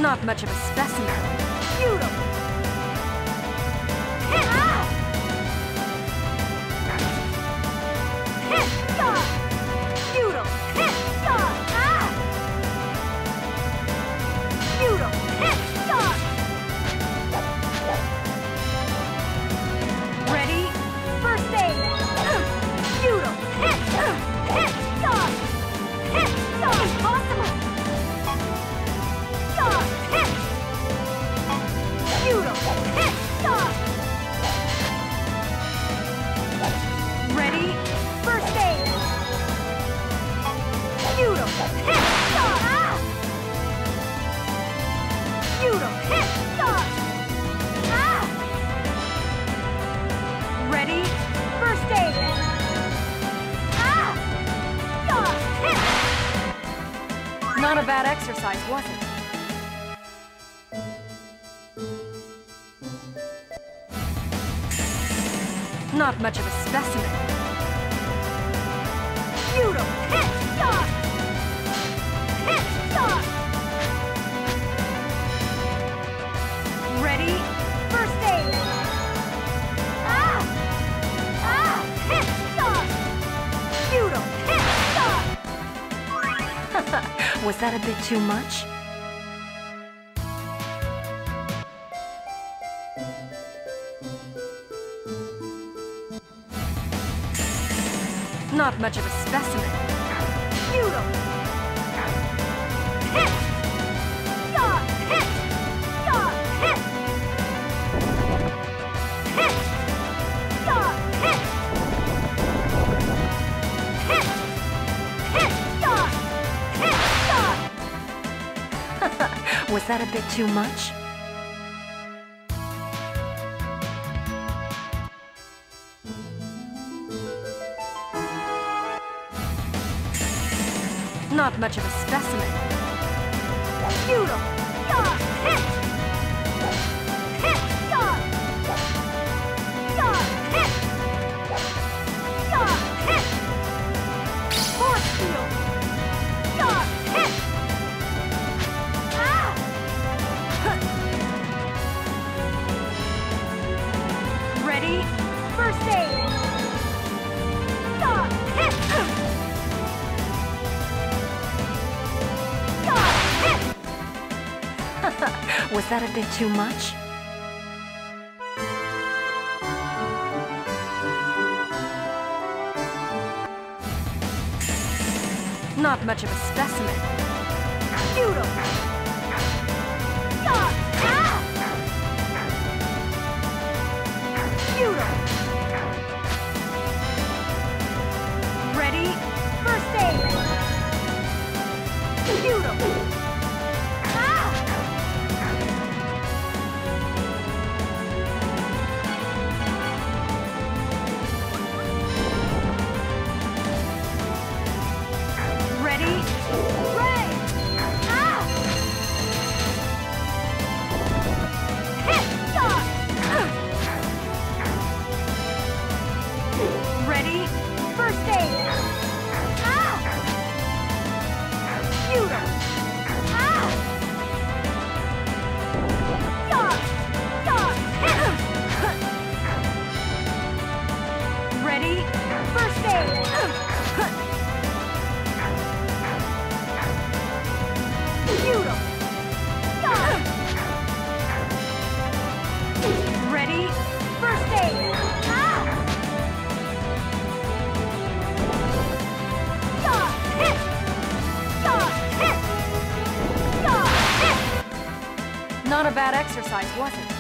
Not much of a specimen. Beautiful. Hit! Ah! Hit! Stop! Beautiful. Hit! Stop! Ah! Beautiful. Hit! Stop! Ready? First aid. Beautiful. Hit! Hit! Stop! Hit! Stop! Impossible! Stop! Hit! Beautiful! Hit! Stop! Ready? First aid! Beautiful! Hit! Stop! Ah! Beautiful! Hit! Stop! Ah! Ready? First aid! Ah! Stop! Hit! Not a bad exercise, was it? Not much of a specimen. Beautiful! Hit! Stop! Hit! Stop! Ready? First aid! Ah! Ah! Hit! Stop! Beautiful! Hit! Stop! Was that a bit too much? Not much of a specimen. Beautiful! Hit! Stop! Hit! Stop! Hit! Hit! Stop! Hit! Hit! Hit! Stop! Hit! Stop! Was that a bit too much? Not much of a specimen. Beautiful! Stop! Hit! Hit! Stop! Stop! Hit! Stop! Hit! Force field! Stop! Hit! Ah! Ready? First aid! Stop! Hit! Was that a bit too much? Not much of a specimen. Beautiful! Stop! Ah! Beautiful! Ready? First aid! Beautiful! Ah! Ready? Ray! Ah! Hit! Stop! Ready? First aid! Ah! Beautiful! Ah! Stop! Stop! Hit! Ready? First aid! Beautiful! Stop! Ready? First aid! Ah! Stop! Hit! Stop! Hit! Stop! Hit! Not a bad exercise, was it?